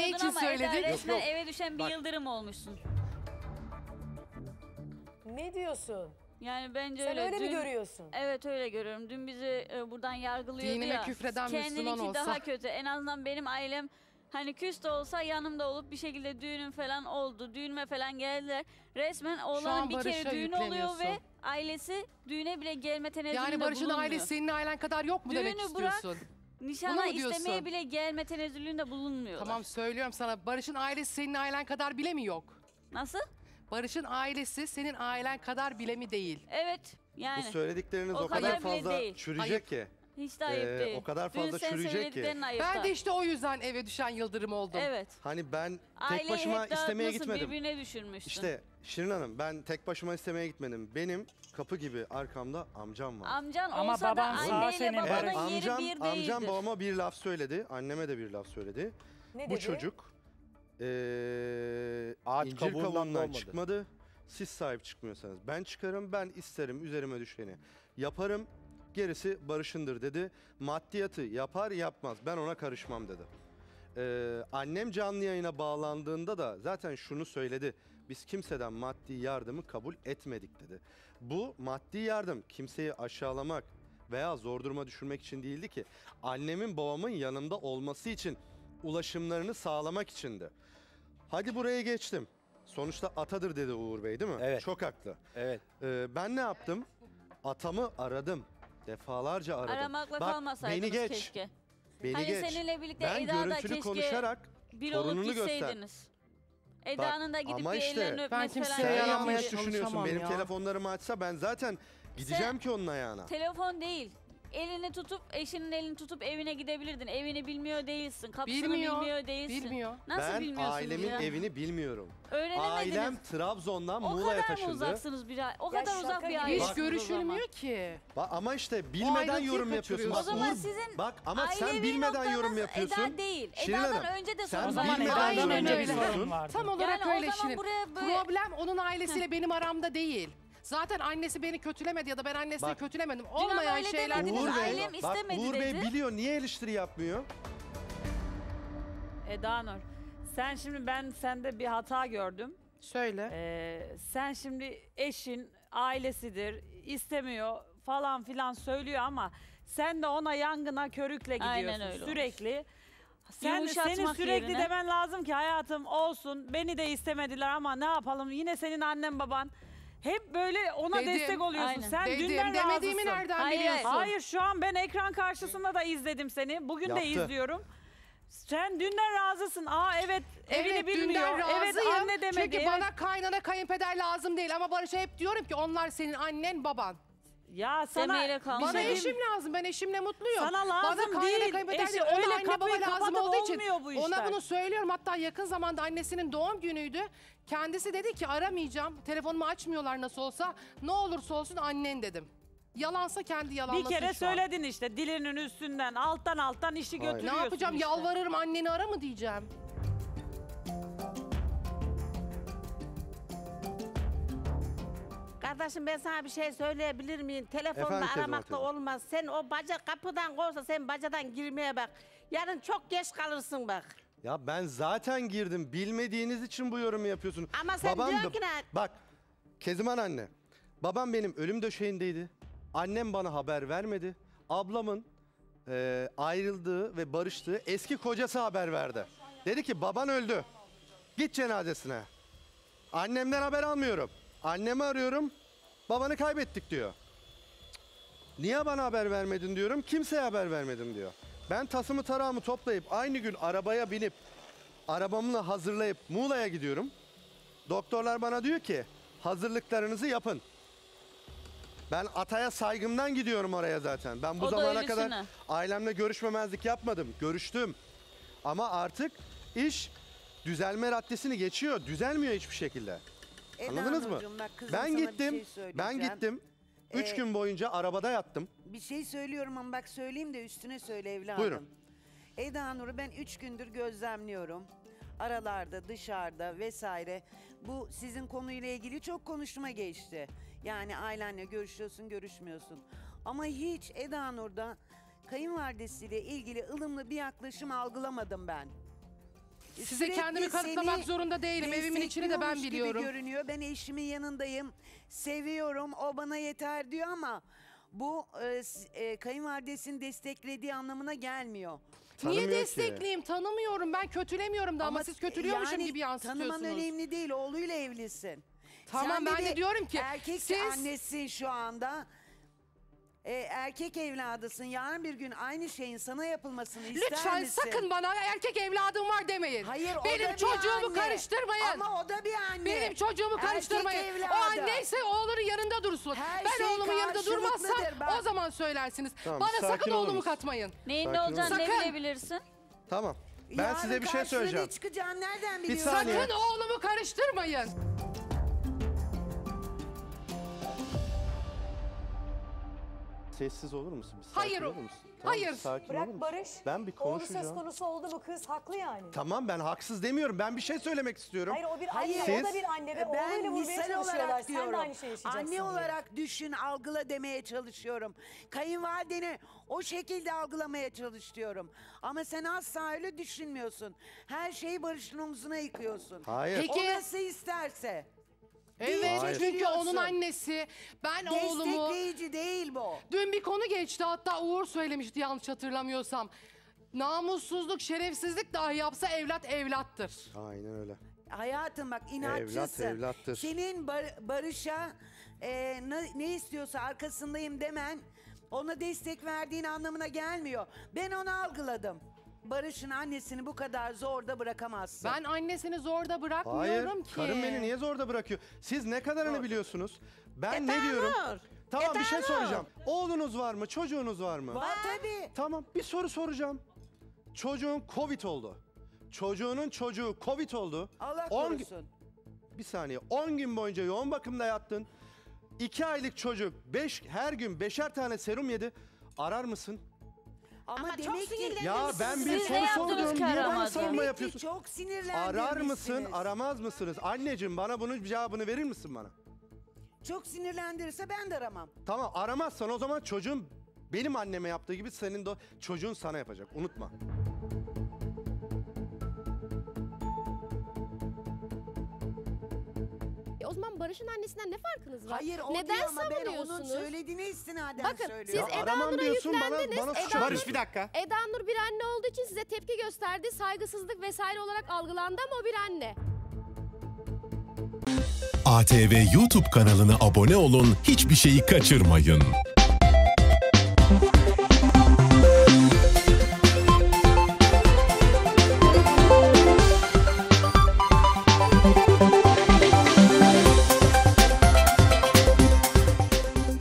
için ama söyledin? Eda resmen Yok, yok. eve düşen bir yıldırım olmuşsun. Ne diyorsun? Yani bence Sen öyle. öyle mi Dün- görüyorsun? Evet öyle görüyorum. Dün bizi buradan yargılıyordu Dinime ya. küfreden Müslüman Kendininki olsa. daha kötü. En azından benim ailem hani küs de olsa yanımda olup bir şekilde düğünüm falan oldu. Düğünüme falan geldiler. Resmen oğlanın bir kere Barış'a düğünü oluyor yükleniyorsun. ve ailesi düğüne bile gelme tenezzülünde Yani Barış'ın bulunmuyor. ailesi senin ailen kadar yok mu demek Düğünü bırak, istiyorsun? Nişana Bunu mu diyorsun? istemeye bile gelme tenezzülünde bulunmuyorlar. Tamam söylüyorum sana. Barış'ın ailesi senin ailen kadar bile mi yok? Nasıl? Barış'ın ailesi senin ailen kadar bile mi değil? Evet. Yani. Bu söyledikleriniz O o kadar kadar bile fazla değil. çürüyecek Ayıp. ki. Hiç de ayıp değil. O kadar fazla Dün sen çürüyecek ki. söylediklerin ayıp Ben da. de işte o yüzden eve düşen yıldırım oldum. Evet. Hani ben tek Aileyi başıma hep istemeye dağıtmışsın, gitmedim. birbirine düşürmüşsün. İşte Şirin Hanım, ben tek başıma istemeye gitmedim. Benim kapı gibi arkamda amcam var. Amcan Ama olsa da baban sağ anneyle senin babanın Barış. yeri bir değildir. Amcam babama bir laf söyledi, anneme de bir laf söyledi. Ne Bu dedi? çocuk Ağaç incir kabuğundan kabuğundan olmadı. çıkmadı. Siz sahip çıkmıyorsanız ben çıkarım, ben isterim, üzerime düşeni yaparım. Gerisi Barış'ındır dedi. Maddiyatı yapar yapmaz ben ona karışmam dedi. Annem canlı yayına bağlandığında da zaten şunu söyledi. Biz kimseden maddi yardımı kabul etmedik dedi. Bu maddi yardım kimseyi aşağılamak veya zor duruma düşürmek için değildi ki. Annemin babamın yanımda olması için, ulaşımlarını sağlamak içindi. Hadi buraya geçtim. Sonuçta atadır dedi Uğur Bey değil mi? Evet. Çok haklı. Evet. Ben ne yaptım? Atamı aradım. Defalarca aradım. Aramakla Bak, kalmasaydınız beni geç. keşke. Beni Hani geç. seninle birlikte Ben Eda da görüntülü keşke konuşarak bir olup torununu göster. gitseydiniz. Eda'nın da gidip ama bir işte, ellerini ben öpmesi kimseye falan. Sen yaranmaya yanlış çalışamam düşünüyorsun. Benim ya. telefonlarımı açsa ben zaten gideceğim ki onun ayağına. Telefon değil. Elini tutup, eşinin elini tutup evine gidebilirdin. Evini bilmiyor değilsin. Kapısını bilmiyor değilsin. Bilmiyor. Nasıl Ben bilmiyorsunuz ailemin ya? evini bilmiyorum. Öğrenemediniz. Ailem Trabzon'dan O Muğla'ya kadar mı taşındı. uzaksınız bir ay? O Ya kadar şaka uzak bir gibi. ailesiniz Hiç o zaman. görüşülmüyor ki. Ama işte O bilmeden ayrıntıyı yorum yapıyorsun. kaçırıyorsun. Bak, O zaman Uğur, sizin bak ama sen ailevi bilmeden noktanız yorum yapıyorsun. Eda değil. Şirin Eda'dan Hanım, önce de sen sorun O zaman var. bilmeden Aynen Eda'dan önce bir öyle. sorun vardı. Tam olarak Yani o öyle zaman şimdi. buraya böyle- Problem onun ailesiyle benim aramda değil. Zaten annesi beni kötülemedi ya da ben annesini Bak. kötülemedim. ama Olmayan öyle şeyler. demediniz. Uğur Bey, Ailem bak istemedi Uğur Bey dedi. biliyor niye eleştiri yapmıyor? Eda Nur, sen şimdi ben sende bir hata gördüm. Söyle. Sen şimdi eşin ailesidir, istemiyor falan filan söylüyor ama sen de ona yangına körükle Aynen gidiyorsun öyle sürekli. Senin Yumuşatmak sürekli yerine- demen lazım ki hayatım olsun, beni de istemediler ama ne yapalım, yine senin annen baban. Hep böyle ona Dedim, destek oluyorsun. aynen. Sen Dedim, dünden demediğimi razısın. nereden Hayır, biliyorsun? Hayır, şu an ben ekran karşısında da izledim seni. Bugün de Yaptı. izliyorum. Sen dünden razısın. Evet, evini Evet, bilmiyor. dünden Evet, razıyım. anne demedi. Çünkü Evet. bana kaynana kayınpeder lazım değil. Ama Barış'a hep diyorum ki onlar senin annen baban. Ya sana Demeyle kalmış. Bana şey diyeyim eşim lazım. Ben eşimle mutluyum. Sana lazım bana kaynana değil. kayınpeder Eşi değil. Ona öyle anne kapıyı baba lazım kapatıp olduğu için. olmuyor bu işler. Ona bunu söylüyorum. Hatta yakın zamanda annesinin doğum günüydü. Kendisi dedi ki aramayacağım. Telefonumu açmıyorlar nasıl olsa. Ne olursa olsun annen dedim. Yalansa kendi bir yalanlasın kere şu an. söyledin işte dilinin üstünden alttan işi Hayır. götürüyorsun. Ne yapacağım? işte. Yalvarırım anneni ara mı diyeceğim. Kardeşim ben sana bir şey söyleyebilir miyim? Telefonla Efendim Kezban aramakla teyze. olmaz. Sen o baca kapıdan kovsa sen bacadan girmeye bak. Yarın çok geç kalırsın bak. Ya ben zaten girdim. Bilmediğiniz için bu yorumu yapıyorsun. Ama sen diyorsun ki ne? Bak Kezban anne. Babam benim ölüm döşeğindeydi. Annem bana haber vermedi. Ablamın ayrıldığı ve barıştığı eski kocası haber verdi. Dedi ki baban öldü. Git cenazesine. Annemden haber almıyorum. Annemi arıyorum. Babanı kaybettik diyor. Cık. Niye bana haber vermedin diyorum. Kimseye haber vermedim diyor. Ben tasımı tarağımı toplayıp aynı gün arabaya binip arabamla hazırlayıp Muğla'ya gidiyorum. Doktorlar bana diyor ki hazırlıklarınızı yapın. Ben ataya saygımdan gidiyorum oraya zaten. Ben bu O da zamana öylesine. kadar ailemle görüşmemezlik yapmadım. Görüştüm. Ama artık iş düzelme raddesini geçiyor. Düzelmiyor hiçbir şekilde. Anladınız mı? Hanımcığım, bak kızım, Ben sana bir gittim. şey söyleyeceğim. Ben gittim. 3 gün boyunca arabada yattım. Bir şey söylüyorum ama bak söyleyeyim de üstüne söyle evladım. Buyurun. Eda Nur'u ben 3 gündür gözlemliyorum. Aralarda, dışarıda vesaire. Bu sizin konuyla ilgili çok konuşma geçti. Yani ailenle görüşüyorsun, görüşmüyorsun. Ama hiç Eda Nur'da kayınvalidesiyle ilgili ılımlı bir yaklaşım algılamadım ben. Size sürekli kendimi kanıtlamak seni zorunda değilim. Evimin içini de ben destekliyormuş gibi biliyorum. görünüyor. Ben eşimin yanındayım. Seviyorum. O bana yeter diyor ama bu kayınvalidesini desteklediği anlamına gelmiyor. Niye Tanımıyor ki. destekleyeyim? Tanımıyorum. Ben kötülemiyorum da ama siz kötülüyormuşum yani gibi yansıtıyorsunuz. Tanıman önemli değil. Oğluyla evlisin. Tamam, Sen ben bir de diyorum ki erkek siz- annesin şu anda. Erkek evladısın. Yarın bir gün aynı şeyin sana yapılmasını ister Lütfen misin? sakın bana erkek evladım var demeyin. Hayır, o da Benim bir çocuğumu anne. karıştırmayın. Ama o da bir anne. Benim çocuğumu Erkek karıştırmayın. evladı. O anneyse oğlunun yanında dursun. Her Ben şey oğlumun yanında durmazsam karşılıklıdır. Bak. o zaman söylersiniz. Tamam, Bana sakin sakın olur oğlumu musun? katmayın. Neyin ne Sakin olacağını ne olun. bilebilirsin? Tamam. Ben Yarın size bir şey karşına söyleyeceğim. ne çıkacağını nereden Bir biliyorsun? saniye. Sakın oğlumu karıştırmayın. Sessiz olur musun? Bir sakin Hayır, olur musun? hayır. Sakin olur Bırak musun? Barış. Ben bir Oğlu söz konuşacağım. konusu oldu mu kız haklı yani. Tamam, ben haksız demiyorum. Ben bir şey söylemek istiyorum. Hayır o bir Hayır. anne, Siz- o da bir anne ve Ben oğluyla vurmaya misal çalışıyorlar. olarak Sen diyorum. de aynı şeyi yaşayacaksın Anne diye. olarak düşün, algıla demeye çalışıyorum. Kayınvalideni o şekilde algılamaya çalışıyorum. Ama sen asla öyle düşünmüyorsun. Her şeyi Barış'ın omzuna yıkıyorsun. Hayır. Peki. O nasıl isterse. Evet, Hayır. çünkü onun Biliyorsun. annesi. Ben oğlumu... Destekleyici değil bu. Dün bir konu geçti, hatta Uğur söylemişti yanlış hatırlamıyorsam. Namussuzluk, şerefsizlik dahi yapsa evlat evlattır. Aynen öyle. Hayatım bak inatçısın. Evlat evlattır. Senin Barış'a ne istiyorsa arkasındayım demen ona destek verdiğin anlamına gelmiyor. Ben onu algıladım. Barış'ın annesini bu kadar zorda bırakamazsın. Ben annesini zorda Hayır. bırakmıyorum ki. Karım beni niye zorda bırakıyor? Siz ne kadarını biliyorsunuz? Ben ne Etanur. diyorum? Tamam, bir şey Etanur. soracağım. Oğlunuz var mı? Çocuğunuz var mı? Var tabii. Tamam, bir soru soracağım. Çocuğun Covid oldu. Çocuğunun çocuğu Covid oldu. Allah 10 korusun. Bir saniye. 10 gün boyunca yoğun bakımda yattın. 2 aylık çocuk her gün 5'er tane serum yedi. Arar mısın? Ama, Ama çok demek ki sinirlendim. Ya ben bir Siz soru ne yaptınız sordum. ki Niye bana aramadın? savunma demek ki yapıyorsun? çok sinirlendirmişsiniz. Arar mısın, aramaz mısınız? Anneciğim, bana bunun cevabını verir misin bana? Çok sinirlendirirse ben de aramam. Tamam, aramazsan o zaman çocuğun benim anneme yaptığı gibi senin de çocuğun sana yapacak. Unutma. O zaman Barış'ın annesinden ne farkınız var? Hayır o Neden diyor ama ben onun savunuyorsunuz? söylediğine istinaden Bakın, söylüyorum. siz Ya Eda aramam Nur'a diyorsun, yüklendiniz. bana suç Eda atıyorsun. Barış bir dakika. Eda Nur bir anne olduğu için size tepki gösterdi. Saygısızlık vesaire olarak algılandı ama o bir anne. ATV YouTube kanalına abone olun, hiçbir şeyi kaçırmayın.